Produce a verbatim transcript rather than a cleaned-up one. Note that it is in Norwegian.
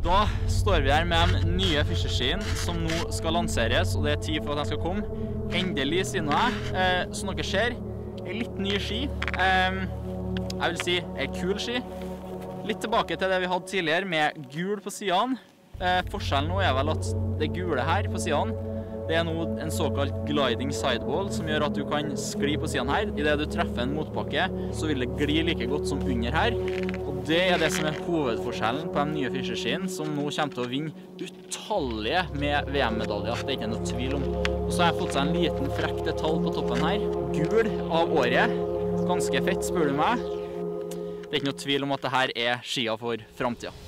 Da står vi her med de nye Fischer-skien som nå skal lanseres, og det er tid for at de skal komme. Endelig, sier nå jeg. Eh, som dere ser, en litt ny ski. Eh, jeg vil si en kul ski. Litt tilbake til det vi hadde tidligere med gul på sidene. Eh, forskjellen nå er vel at det gule her på sidene, det er nå en såkalt Gliding Sidewall som gjør at du kan skli på sidene her. I det du treffer en motbakke, så vil det gli like godt som under her. Og det er det som er hovedforskjellen på de nye Fischer-skien, som nå kommer til å vinne utallige med V M-medaljer. Det er ikke noe tvil om. Og så har jeg fått seg en liten frekk detalj på toppen her. Gul av året. Ganske fett, spør du meg. Det er ikke noe tvil om at dette er skia for fremtiden.